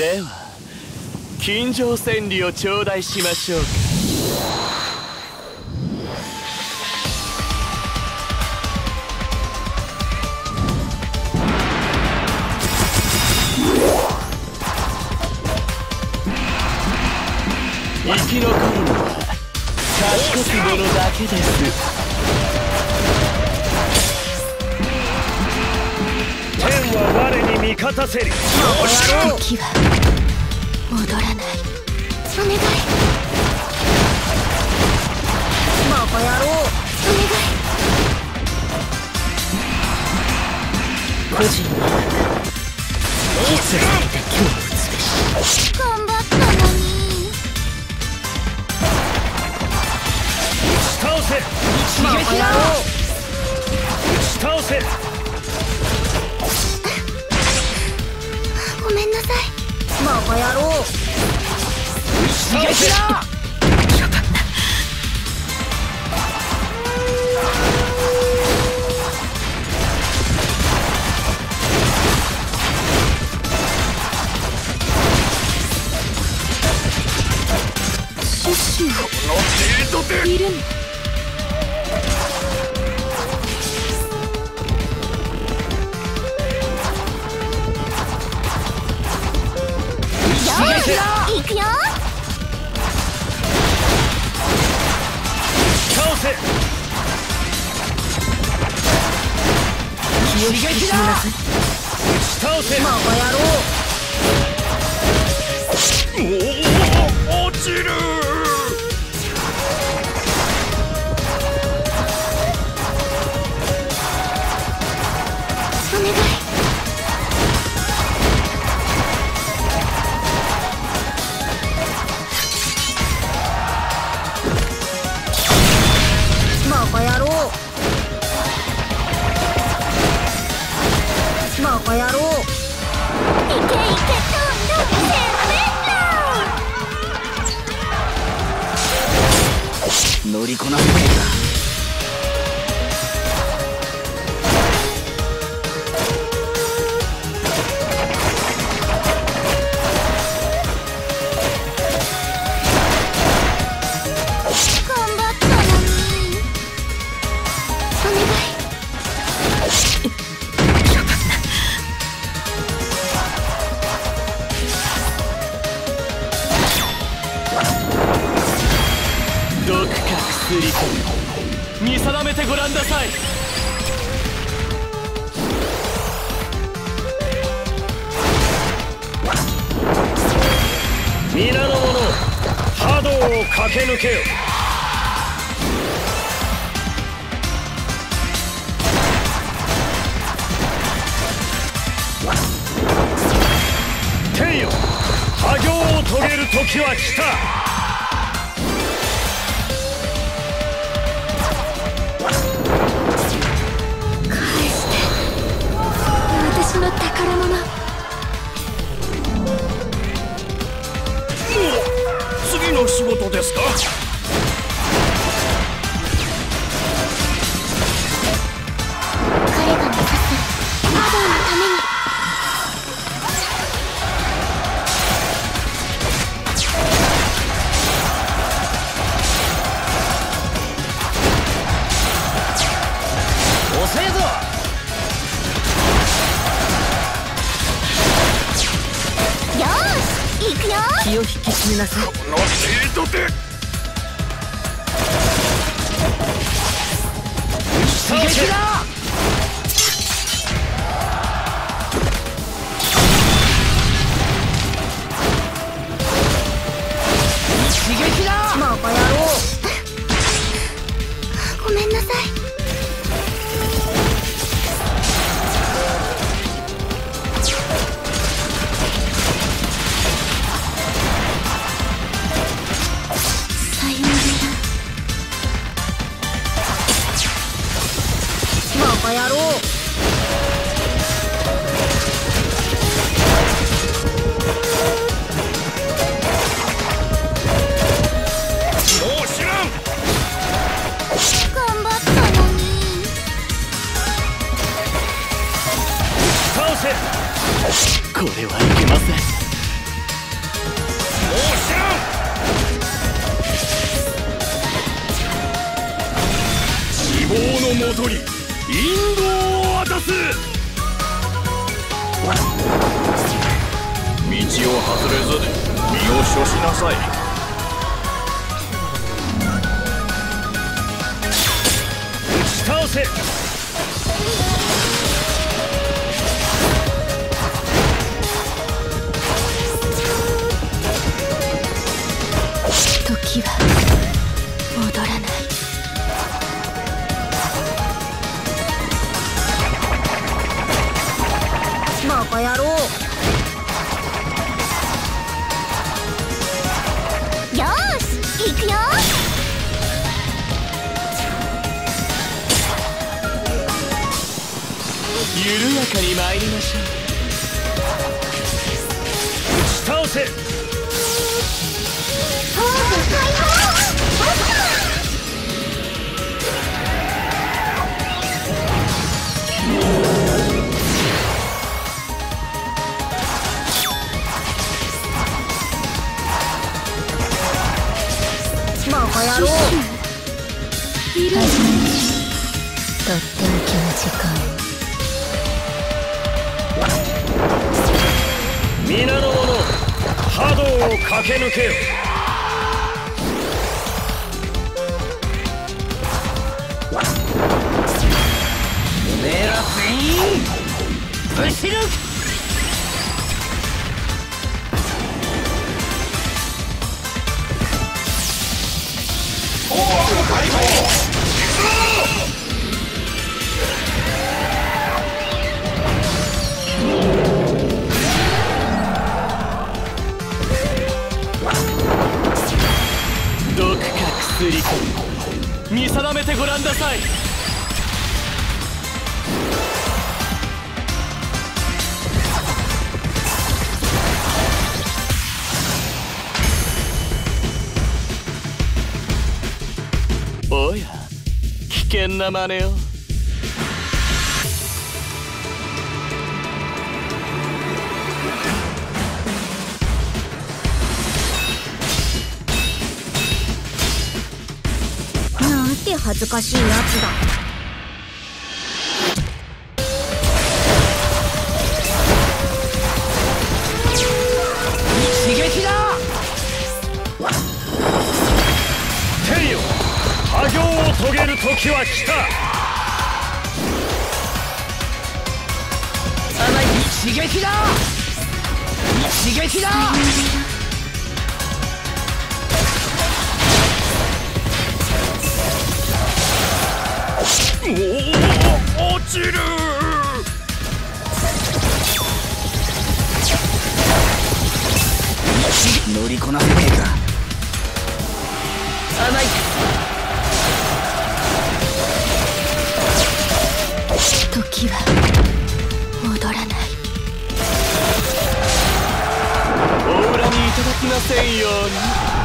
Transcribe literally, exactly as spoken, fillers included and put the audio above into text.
では金城千里を頂戴しましょうか。生き残るのは賢き者だけです。 天は我に味方せり。 時は戻らない。お願い。バカ野郎。お願い。 個人の中実られた今日をつべし。 頑張ったのに。 倒せ。 一撃だ。 打ち倒せ。 ごめんなさい。バカ野郎。 打ち倒せ。 シュッシュをいるの。行くよ。 倒せ。 気を引き締めなさい。 打ち倒せ。 バカ野郎。 おお、落ちる。 お願い。バカ野郎。バカ野郎。いけいけ、どんどん乗りこなせないか。毒か薬か見定めてごらんなさい。 皆の者、波動を駆け抜けよ。天よ、波行を遂げる時は来た。 私の宝物。 次の仕事ですか。 彼が目指す波動のために。 遅えぞ。 行くよ。 気を引き締めなさい。 この程度で。 刺激だ。刺激だ。 バカ野郎。ごめんなさい。バ都に引導を渡す。 道を外れず身を処しなさい。 打ち倒せ。 時は戻らない。バカ野郎。よーし行くよ。 緩やかに参りましょう。 打ち倒せ。 バカ野郎。始めましょう。とっておきの時間。 皆の者、波動を駆け抜けよ。おめえら全員ぶち抜く。 毒か薬か見定めてごらんなさい。おや危険な真似を。 なんて恥ずかしいやつだ。 一撃だ。 天よ、波行を遂げる時は来た。 一撃だ。一撃だ。 おお、落ちる。 乗りこなせねえか。甘い。 時は戻らない。 お恨みいただきませんように。